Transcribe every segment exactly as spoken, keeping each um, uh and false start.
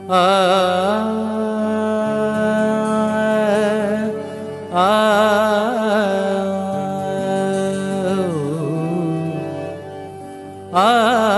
ആ ആ ആ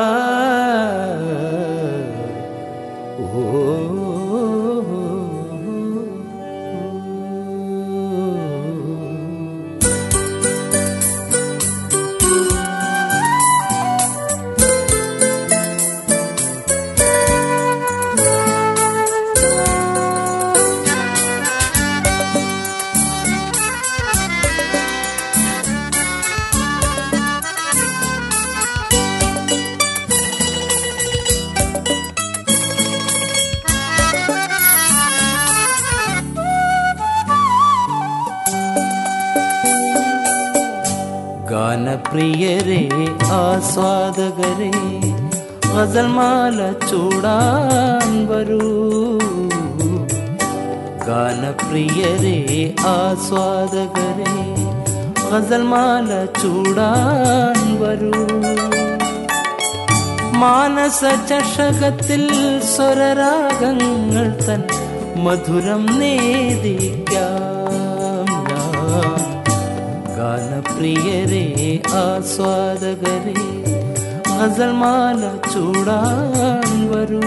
ഗാനപ്രിയരേ ആസ്വാദകരേ ഗസൽമാല ചൂടാൻ വരൂ. ഗാനപ്രിയരേ ആസ്വാദകരേ ഗസൽമാല ചൂടാൻ വരൂ. മാനസ ചഷകത്തിൽ സ്വരരാഗങ്ങൾ തൻ മധുരം നേദിക്കാം ഞാൻ. ഗാനപ്രിയരേ ആസ്വാദകരേ ഗസൽമാല ചൂടാൻ വരൂ.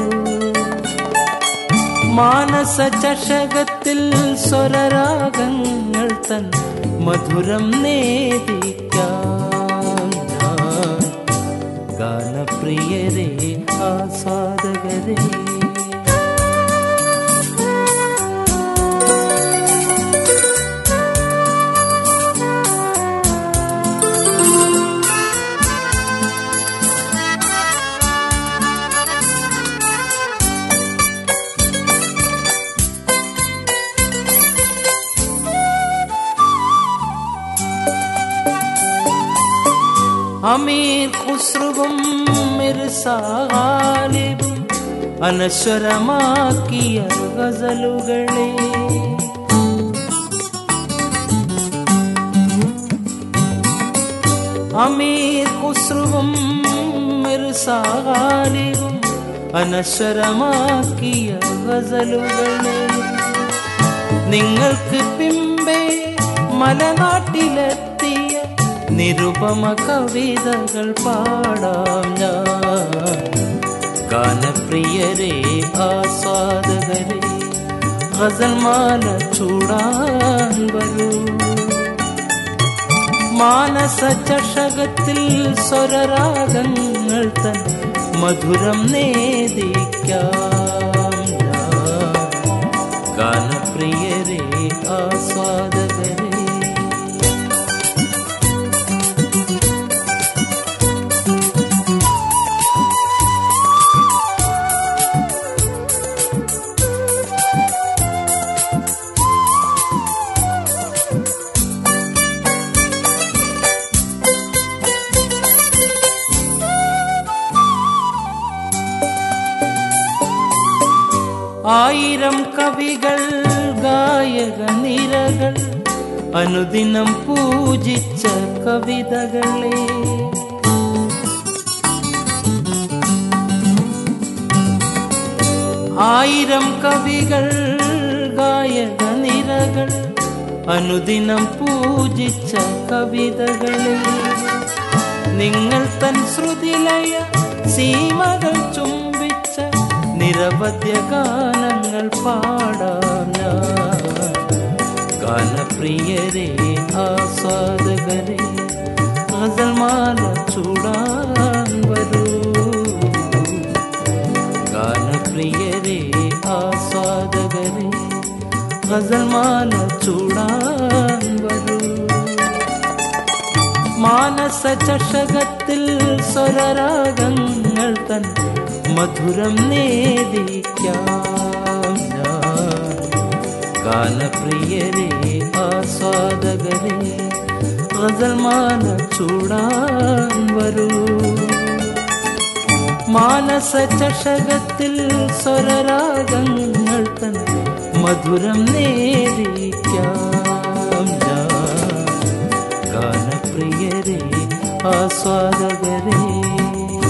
മാനസ ചഷകത്തിൽ സ്വരരാഗങ്ങൾ തൻ മധുരം നേദിക്കാം ഞാൻ. ഗാനപ്രിയരേ ആസ്വാദകരേ അമീർ ഖുസ്രുവും മിർസാ ഗാലിബും അനശ്വരമാക്കിയ ഗസലുകളെ. അമീർ ഖുസ്രുവും മിർസാ ഗാലിബും അനശ്വരമാക്കിയ ഗസലുകളെ. നിങ്ങൾക്ക് പിമ്പേ മലനാട്ടിലെത്തിയ നിരുപമ കവിതകൾ പാടാം ഞാൻ. ഗാനപ്രിയരേ ആസ്വാദകരേ ഗസൽമാല ചൂടാൻ വരൂ. മാനസ ചഷകത്തിൽ സ്വരരാഗങ്ങൾ തൻ മധുരം നേദിക്കാം ഞാൻ. ഗാനപ്രിയരേ ആസ്വാദകരേ ആയിരം കവികൾ ഗായക നിരകൾ അനുദിനം പൂജിച്ച കവിതകളെ. ആയിരം കവികൾ ഗായക നിരകൾ അനുദിനം പൂജിച്ച കവിതകളെ. നിങ്ങൾ തൻ ശ്രുതിലയ സീമകൾ ചുംബിച്ച നിരവധ്യ ഗാനങ്ങൾ പാടാം ഞാൻ. ഗാനപ്രിയരേ ആസ്വാദകരേ ഗസൽമാല ചൂടാൻ വരൂ. ഗാനപ്രിയരേ ആസ്വാദകരേ ഗസൽമാല ചൂടാൻ വരൂ. മാനസ ചഷകത്തിൽ സ്വരരാഗങ്ങൾ തൻ മധുരം നേദിക്കാം ഞാൻ. ഗാനപ്രിയരേ ആസ്വാദകരേ ഗസൽമാല ചൂടാൻ വരൂ. മാനസ ചഷകത്തിൽ സ്വരരാഗങ്ങൾ തൻ മധുരം നേദിക്കാം ഞാൻ. ഗാനപ്രിയരേ ആസ്വാദകരേ